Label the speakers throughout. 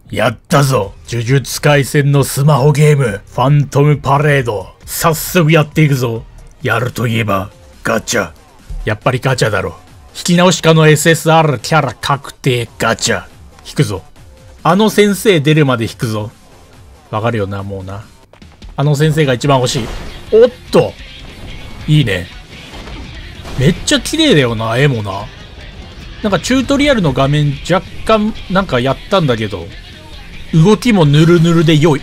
Speaker 1: やったぞ。呪術廻戦のスマホゲーム、ファントムパレード。早速やっていくぞ。やるといえば、ガチャ。やっぱりガチャだろ。引き直し家の SSR キャラ確定ガチャ。引くぞ。あの先生出るまで引くぞ。わかるよな、もうな。あの先生が一番欲しい。おっと。いいね。めっちゃ綺麗だよな、絵もな。なんかチュートリアルの画面若干なんかやったんだけど、動きもヌルヌルで良い。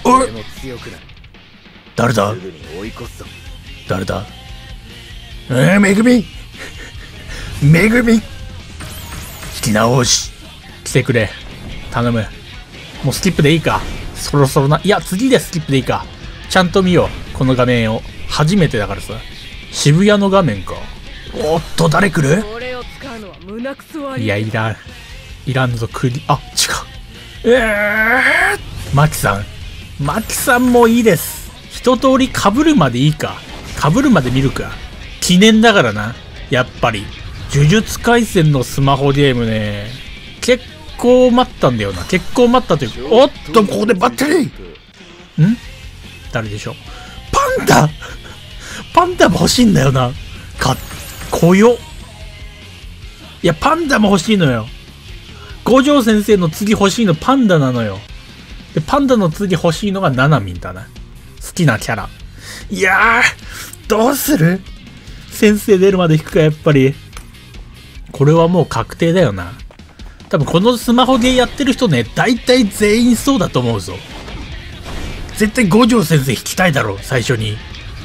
Speaker 1: 誰だ誰だめぐみめぐみ引き直し来てくれ。頼む。もうスキップでいいか。そろそろな。いや、次でスキップでいいか。ちゃんと見よう。この画面を。初めてだからさ。渋谷の画面か。おっと、誰来る？いや、いらん。いらんぞ、あ、違う。マキさん。マキさんもいいです。一通り被るまでいいか。被るまで見るか。記念だからな。やっぱり。呪術廻戦のスマホゲームね。結構待ったんだよな。結構待ったというか。おっと、ここでバッテリーん誰でしょう。パンダパンダも欲しいんだよな。かっこよ。いや、パンダも欲しいのよ。五条先生の次欲しいのパンダなのよ。で、パンダの次欲しいのがナナミンだな。好きなキャラ。いやー、どうする？先生出るまで引くか、やっぱり。これはもう確定だよな。多分このスマホゲーやってる人ね、大体全員そうだと思うぞ。絶対五条先生引きたいだろう、最初に。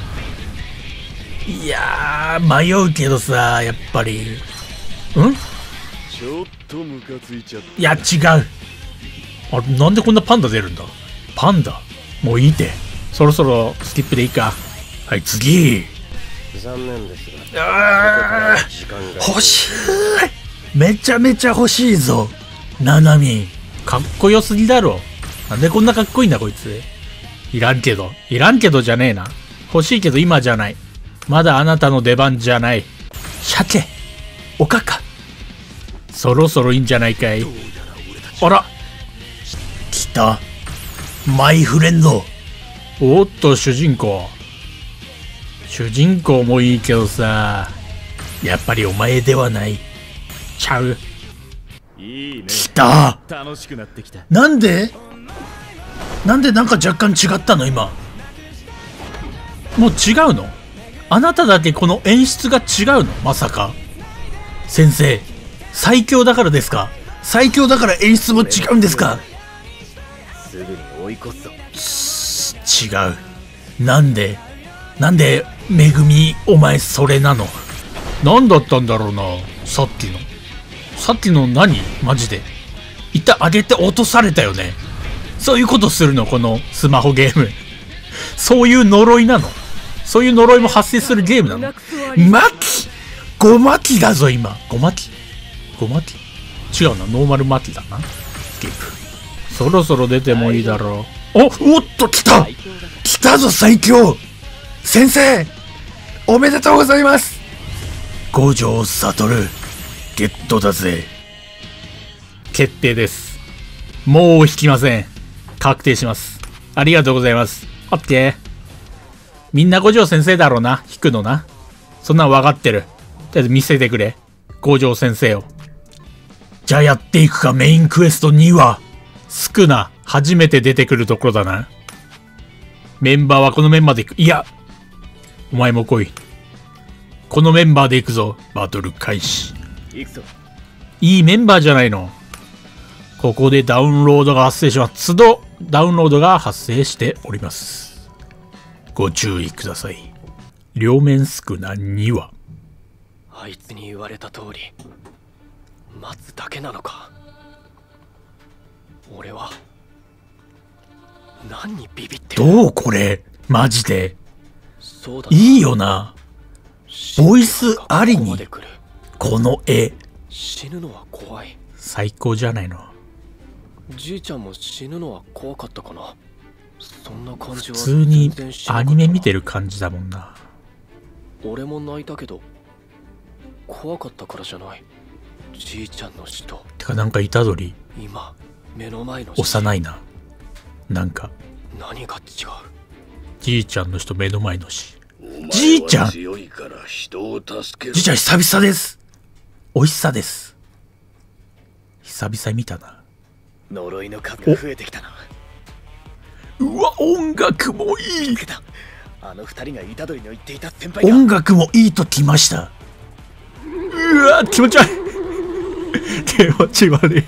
Speaker 1: いやー、迷うけどさ、やっぱり。ちょっとムカついちゃった。いや、違う。あれ、なんでこんなパンダ出るんだ？パンダもういいって。そろそろスキップでいいか。はい、次。残念ですが。欲しい。めちゃめちゃ欲しいぞ。ナナミン。かっこよすぎだろ。なんでこんなかっこいいんだ、こいつ。いらんけど。いらんけどじゃねえな。欲しいけど今じゃない。まだあなたの出番じゃない。鮭。おかか。そろそろいいんじゃないかい。あら。来た。マイフレンド。おっと、主人公。主人公もいいけどさ。やっぱりお前ではない。ちゃう。来た。楽しくなってきた。なんでなんか若干違ったの今。もう違うの？あなただけこの演出が違うの？まさか。先生、最強だからですか？最強だから演出も違うんですか？すぐに追い越すぞ。違う。なんでめぐみ、お前それなの？なんだったんだろうな、さっきの何？マジで。一旦上げて落とされたよね。そういうことするの？このスマホゲーム。そういう呪いなの？そういう呪いも発生するゲームなの？マキ5マキだぞ今。5マキ違うな、ノーマルマキだな。スキップ。そろそろ出てもいいだろう。おっと来たぞ最強先生おめでとうございます。五条悟ゲットだぜ。決定です。もう引きません。確定します。ありがとうございます。オッケー。みんな五条先生だろうな。引くのな。そんなん分かってる。とりあえず見せてくれ。五条先生を。じゃあやっていくか、メインクエスト2話。スクナ、初めて出てくるところだな。メンバーはこのメンバーで行く。いや、お前も来い。このメンバーで行くぞ。バトル開始。いいメンバーじゃないの。ここでダウンロードが発生します。都度ダウンロードが発生しております。ご注意ください。両面スクナ2話。
Speaker 2: あいつに言われた通り待つだけなのか。俺は何にビビってる。
Speaker 1: どうこれマジでいいよな。ボイスありにこの絵。
Speaker 2: 死ぬのは怖い。
Speaker 1: 最高じゃないの。
Speaker 2: じいちゃんも死ぬのは怖かったかな。そんな感じは
Speaker 1: 普通にアニメ見てる感じだもんな。
Speaker 2: 俺も泣いたけど怖かったからじゃない。じいちゃんの死と。
Speaker 1: てかなんか虎杖。
Speaker 2: 今目の前の
Speaker 1: 幼いな。なんか
Speaker 2: 何が違う。
Speaker 1: じいちゃんの人目の前のし。じいちゃん、じいちゃん久々です。おいしさです。久々に見たな。
Speaker 2: 呪いの数が増えてきたな。
Speaker 1: うわ、音楽もいい。
Speaker 2: あの二人が虎杖の言っていた先輩だ。
Speaker 1: 音楽もいいときました。うわ、気持ち悪い。気持ち悪い。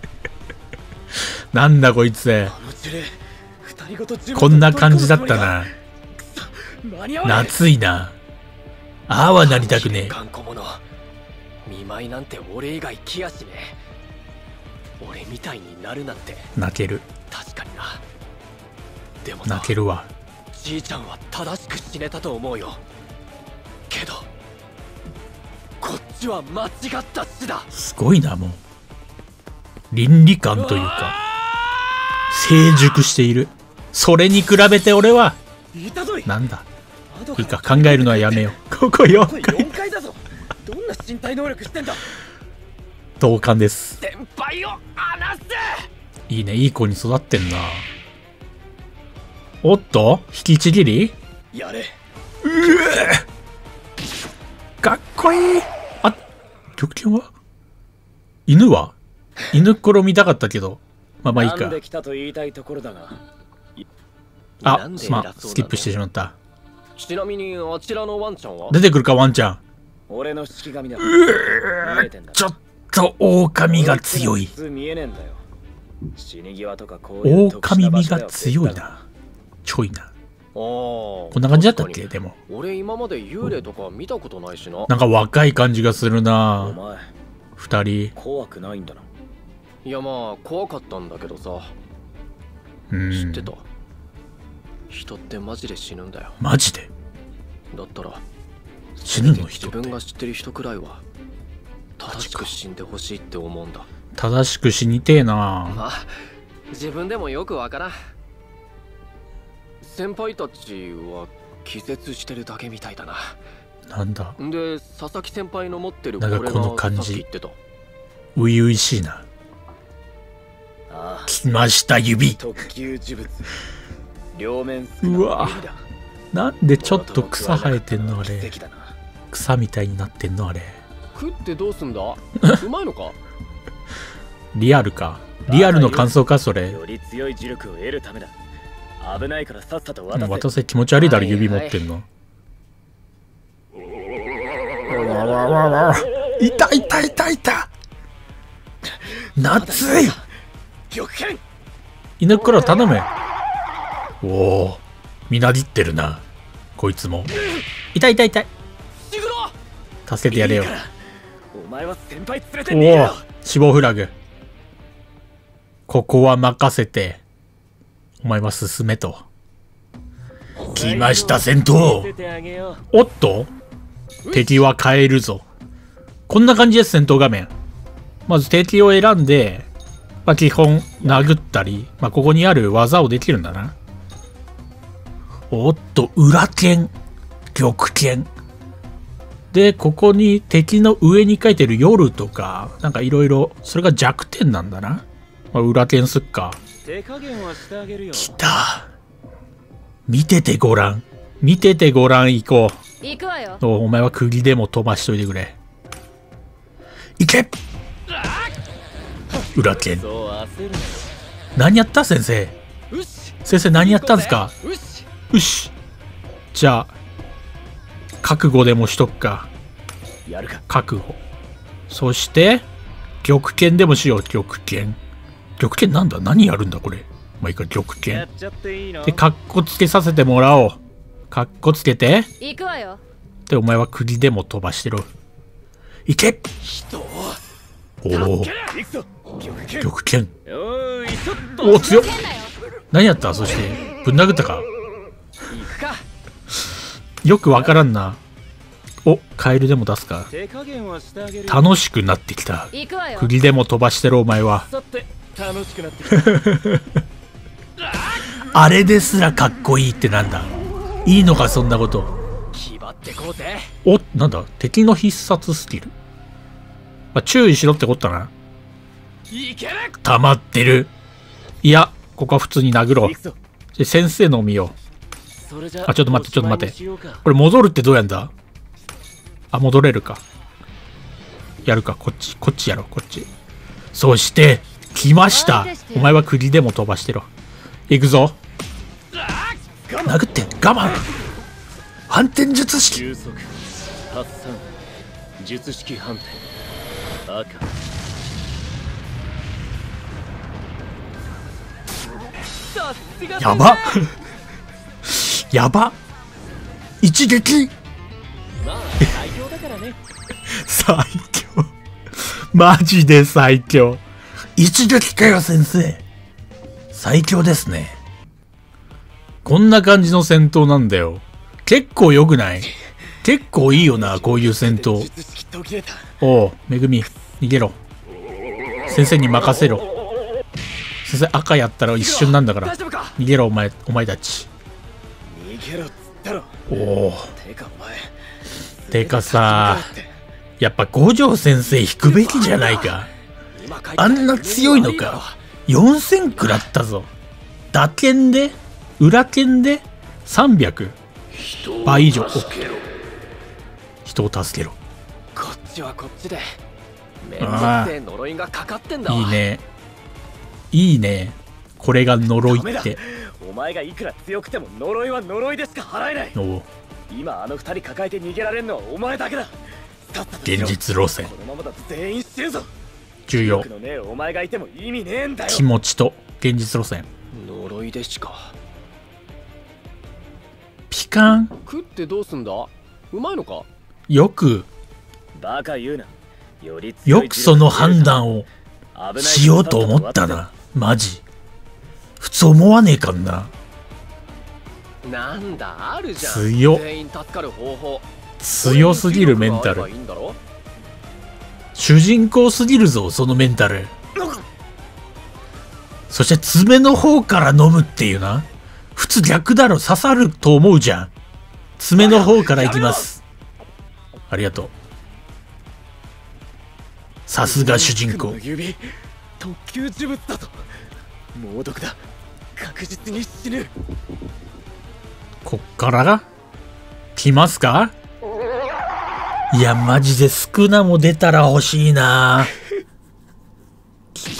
Speaker 1: なんだこいつ。こんな感じだったな。夏いな。ああはなりたくねえ。
Speaker 2: 見舞いなんて俺以外来やしねえ。俺みたいになるなんて。
Speaker 1: 泣ける。
Speaker 2: 確かにな。でも
Speaker 1: 泣けるわ。
Speaker 2: じいちゃんは正しく死ねたと思うよ。けどこっちは間違った死だ。
Speaker 1: すごいな。もう倫理観というか成熟している。それに比べて俺はなんだ。いいか、考えるのはやめよう。ここ4階
Speaker 2: だぞ。どんな身体能力してんだ。
Speaker 1: 同感です。
Speaker 2: 先輩を離せ。
Speaker 1: いいね、いい子に育ってんな。おっと、引きちぎり
Speaker 2: やれ。
Speaker 1: かっこいい。あ、極限は犬は犬ころ見たかったけど、まあいいか。あ、まあ、スキップしてしまった。
Speaker 2: ちなみにあちらのワンちゃんは
Speaker 1: 出てくるか、ワンちゃん。
Speaker 2: 俺の式神だ。
Speaker 1: ちょっと狼が強い。狼味が強いな。ちょいな。こんな感じだったっけ。でも
Speaker 2: 俺今まで幽霊とか見たことないしな。
Speaker 1: なんか若い感じがするな。二人
Speaker 2: 怖くないんだな。いやまあ怖かったんだけどさ。知ってた？人ってマジで死ぬんだよ。
Speaker 1: マジで？
Speaker 2: だったら
Speaker 1: 死ぬの？人って
Speaker 2: 自分が知ってる人くらいは正しく死んでほしいって思うんだ。
Speaker 1: 正しく死にてえな。
Speaker 2: まあ自分でもよくわからん。先輩たちは気絶してるだけみたいだな。
Speaker 1: なんだ
Speaker 2: で、佐々木先輩の持ってる
Speaker 1: なんかこの感じ
Speaker 2: 初
Speaker 1: 々しいな。来ました指。うわ、なんでちょっと草生えてんのあれ。草みたいになってんのあれ。
Speaker 2: 食ってどうすんだ。うまいのか。
Speaker 1: リアルか。リアルの感想かそれ。
Speaker 2: より強い磁力を得るためだ。危ないからさっさと渡せ。
Speaker 1: 渡せ。気持ち悪いだろ指持ってんの。いたいたいたいた。夏い。犬黒頼む。おお、みなぎってるなこいつも。痛い痛い痛い。助けてやれよ。おお、死亡フラグ。ここは任せてお前は進めと。来ました戦闘。おっと、敵は変えるぞ。こんな感じです。戦闘画面。まず敵を選んで、まあ、基本殴ったり、まあ、ここにある技をできるんだな。おっと、裏剣、玉剣で、ここに敵の上に書いてる夜とかなんかいろいろ、それが弱点なんだな。まあ、裏剣すっか。来た。見ててごらん。見ててごらん。行こう。
Speaker 3: 行くわよ。
Speaker 1: お前は釘でも飛ばしといてくれ。行け。裏剣。何やった先生。先生何やったんすか。よし。じゃあ覚悟でもしとくか。覚悟。そして玉剣でもしよう。玉剣。玉剣なんだ。何やるんだこれ。まあいいか。玉剣でカッコつけさせてもらおう。カッコつけて。
Speaker 3: 行くわよ。
Speaker 1: でお前は釘でも飛ばしてろ。行け。おお、玉剣。おお、強っ。何やった。そしてぶん殴ったか。よくわからんな。お、カエルでも出すか。楽しくなってきた。釘でも飛ばしてろお前は。あれですらかっこいいってなんだ。いいのかそんなこと。お、なんだ。敵の必殺スキル。まあ、注意しろってことだな。溜まってる。 いや、ここは普通に殴ろう。先生のを見よう。あ、ちょっと待って、ちょっと待って。これ戻るってどうやんだ？あ、戻れるか。やるか、こっちやろう、こっち。そして、来ました。お前は栗でも飛ばしてろ。行くぞ。殴って、我慢。反転術式。
Speaker 2: 発散術式反転赤
Speaker 1: やばやば一撃
Speaker 2: 最強だからね。
Speaker 1: 最強マジで最強。一撃かよ先生。最強ですね。こんな感じの戦闘なんだよ。結構良くない？結構いいよな、こういう戦闘。おう、めぐみ、逃げろ。先生に任せろ。先生、赤やったら一瞬なんだから。逃げろ、お前たち。おお。てかさ、やっぱ五条先生引くべきじゃないか。あんな強いのか。4000食らったぞ。打剣で裏剣で300。倍以上。人を助けろ。
Speaker 2: こっちはこっちでめんどくせえ呪いがかかってんだわ。
Speaker 1: いいね。いいね。これが呪いって。
Speaker 2: お前がいくら強くても呪いは呪いでしか払えない。今あの二人抱えて逃げられるのはお前だけだ。
Speaker 1: 現実路線。
Speaker 2: このままだと全員死ぬぞ。
Speaker 1: 重要。
Speaker 2: お前がいても意味ねえんだよ。
Speaker 1: 気持ちと現実路線。
Speaker 2: 呪いでしか。
Speaker 1: ピカン。
Speaker 2: 食ってどうすんだ？うまいのか？
Speaker 1: よくその判断をしようと思ったな。マジ普通思わねえかんな。
Speaker 2: なんだあるじゃん。
Speaker 1: 強すぎるメンタル。主人公すぎるぞそのメンタル。そして爪の方から飲むっていうな。普通逆だろ。刺さると思うじゃん。爪の方からいきます。ありがとう。さすが主人公。
Speaker 2: 特級呪物だと。猛毒だ。確実に死ぬ。
Speaker 1: こっからが来ますか？いやマジでスクナも出たら欲しいな。来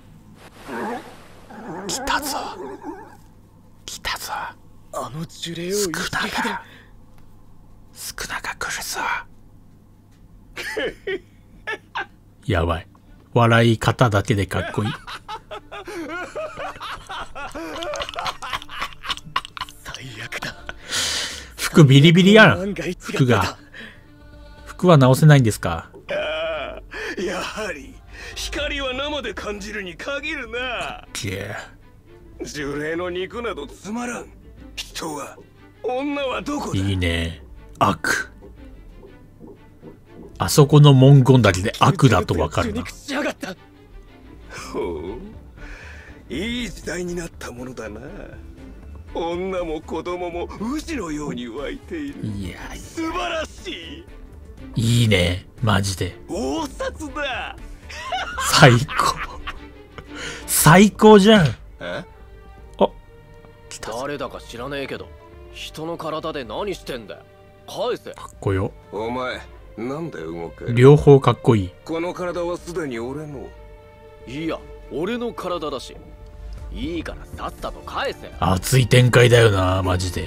Speaker 1: たぞ。来たぞ。
Speaker 2: あの呪霊をスク
Speaker 1: ナが来るぞ。やばい。笑い方だけでかっこいい。
Speaker 2: 最悪だ。
Speaker 1: 服ビリビリやん。服は直せないんですか？
Speaker 3: やはり光は生で感じるに限るな。呪霊の肉などつまらん。人は女はどこだ？
Speaker 1: いいね。悪。あそこの文言だけで悪だとわかるな。
Speaker 3: ほう、いい時代になったものだな。女も子供もウジのように湧いている。
Speaker 1: いや
Speaker 3: 素晴らし
Speaker 1: い。いいねマジで。
Speaker 3: 大札だ。
Speaker 1: 最高。最高じゃん。
Speaker 2: え？
Speaker 1: あ、
Speaker 2: 誰だか知らねえけど人の体で何してんだよ。返せ。
Speaker 1: かっこよ。
Speaker 3: お前なんで動け？
Speaker 1: 両方かっこいい。
Speaker 3: この体はすでに俺の。
Speaker 2: いや俺の体だし。いいからさっさと返せ。
Speaker 1: 熱い展開だよなマジで。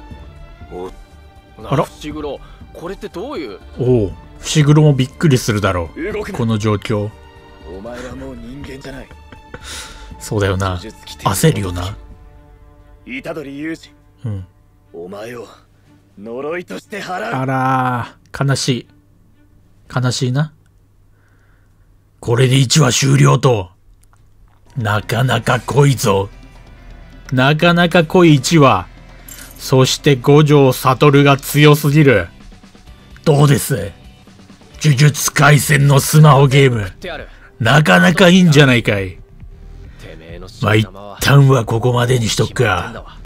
Speaker 2: あら伏黒、これってどういう？
Speaker 1: おお、伏黒もびっくりするだろうこの状況。
Speaker 2: お前はもう人間じゃない。
Speaker 1: そうだよな。焦るよな。
Speaker 2: 虎杖裕二、
Speaker 1: うん、
Speaker 2: お前を呪いとして払う。
Speaker 1: あらー悲しい。悲しいな。これで1話終了と。なかなか濃いぞ。なかなか濃い1話。そして五条悟が強すぎる。どうです？呪術廻戦のスマホゲーム。なかなかいいんじゃないかい。まあ、一旦はここまでにしとくか。